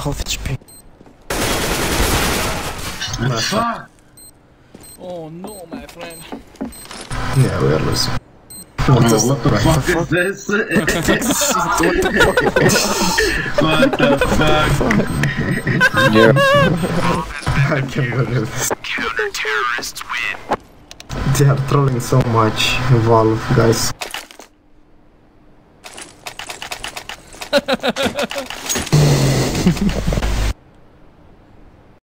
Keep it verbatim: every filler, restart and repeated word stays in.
half H P. Fuck! Oh no, my friend. Yeah, we are losing. Oh, what the fuck is this? What the fuck? Yeah. I can't believe this. Counter-terrorists win. They are trolling so much, Valve, guys.